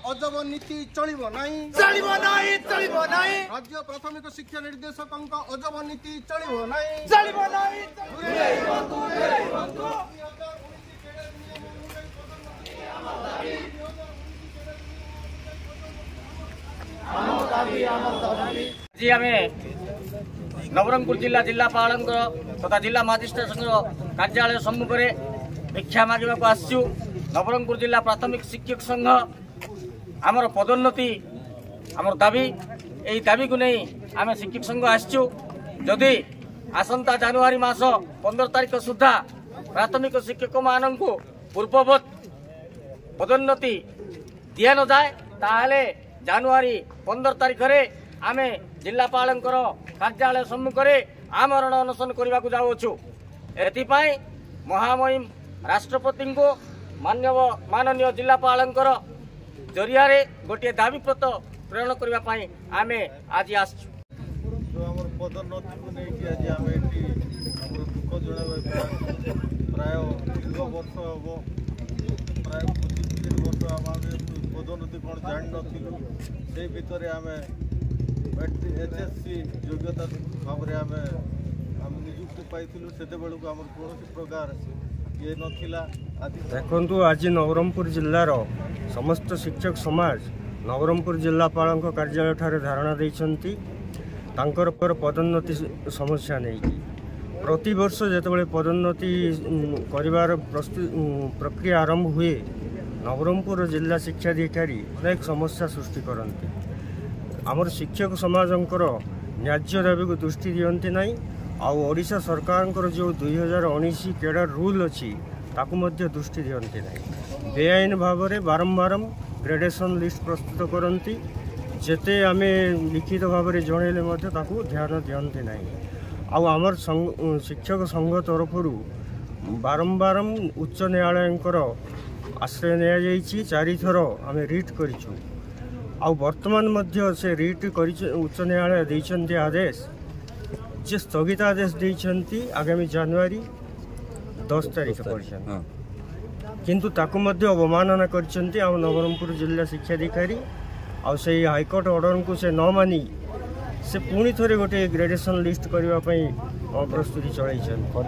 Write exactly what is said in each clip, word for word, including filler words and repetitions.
अजब नीति चलिबो नाही चलिबो नाही चलिबो नाही राज्य प्राथमिक शिक्षा निर्देशकंक अजब नीति चलिबो नाही चलिबो नाही जी आम नवरंगपुर जिला जिलापाल तथा जिला मजिस्ट्रेट कार्यालय सम्मुख में भिक्षा मांगा आसचु। नवरंगपुर जिला प्राथमिक शिक्षक संघ आमर पदोन्नति आमर दाबी यही दाबी को नहीं आम शिक्षक संघ आसचु। जदि आसंता जनवरी मास पंद्रह तारीख सुधा प्राथमिक शिक्षक मान पूर्ववत पदोन्नति दिया न जाए ताहले जनवरी पंद्रह तारीख रे आमे जिलापाल कार्यालय सम्मुख में आमरण अनशन करने को जाऊँ। एथिपाई महामहिम राष्ट्रपति को मानव माननीय जिलापाल जरिया गोटे दाबी पत्र प्रेरण करने आम आज आसचु। पदोन्नति को लेकिन आज आम ये दुख जन प्राय दीर्घ वर्ष हम प्राय पचिश तीन वर्ष आम पदोन्नति कौन जान नु से भितर आम एचएससी योग्यता भाव में आम आम नियुक्ति पाई से बेलू आम कौन प्रकार ये नाला। देखु आज नवरंगपुर जिलार समस्त शिक्षक समाज नवरंगपुर जिलापाल कार्यालय ठारे धारणा देइछंती तांकर पर पदोन्नति समस्या नहीं कि प्रति वर्ष जितेबाला पदोन्नति करिवार प्रक्रिया आरंभ हुए नवरंगपुर जिला शिक्षाधिकारी अनेक समस्या सृष्टि करती। आमर शिक्षक समाजंकर न्याज्य दाबी को दृष्टि दियंती नहीं। आड़िशा सरकार जो दुई हजार उन्नीस कैडर रूल अच्छी ताकू मध्य दृष्टि दियंती नहीं। बेआईन भाव में बारंबार ग्रेडेशन लिस्ट प्रस्तुत करती जेते आम लिखित भाव में जनइले ध्यान दियंती नहीं। आमर शिक्षक संघ तरफ बारंबार उच्च न्यायालय आश्रय नि चारि थर आम रिट करूँ। वर्तमान मध्य से रिट कर उच्च न्यायालय देते आदेश जे स्थगित आदेश देते आगामी जनवरी दस तारीख पर्यंत किंतु ताकू मध्य अवमानना कर नवरंगपुर जिला शिक्षाधिकारी आउ से हाईकोर्ट ऑर्डर को से न मानी से पुणी थे गोटे ग्रेडेशन लिस्ट करने प्रस्तुति चलाई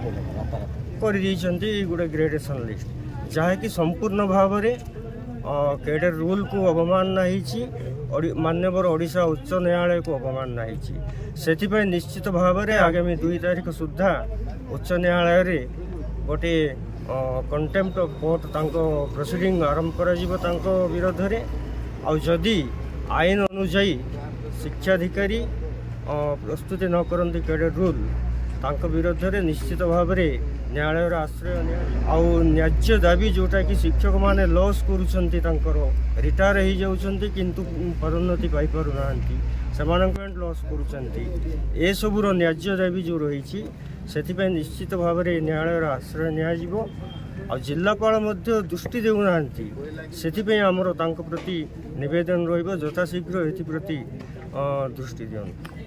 गोटे ग्रेडेशन लिस्ट जहाँकि संपूर्ण भाव में कैडर रूल को अवमानना होती मान्यवर ओडिशा उच्च न्यायालय को अवमानना होती से निश्चित भाव में आगामी दुई तारीख सुधा उच्च न्यायालय रे गोटे कंटेम्प्ट ऑफ कोर्ट प्रोसीडिंग आरंभ कर विरोध में आदि आईन अनुजाई शिक्षाधिकारी प्रस्तुति न करती कैडर रूल तांको विरोध में निश्चित भाव में न्यायालय आश्रय आउ न्याज्य दाबी जोटा कि शिक्षक माने लॉस करुछंती रिटायर हो जाउछंती किंतु पदोन्नति पाई पारु नांती सेमानक लॉस करुछंती ए सबुर न्याज्य दाबी जो रही से निश्चित भाव में न्यायालय आश्रय नियाजिबो आ जिलापाल मध्य दृष्टि देउना से आमर प्रति निवेदन रहिबो यथाशीघ्र एथि प्रति दृष्टि दियंतु।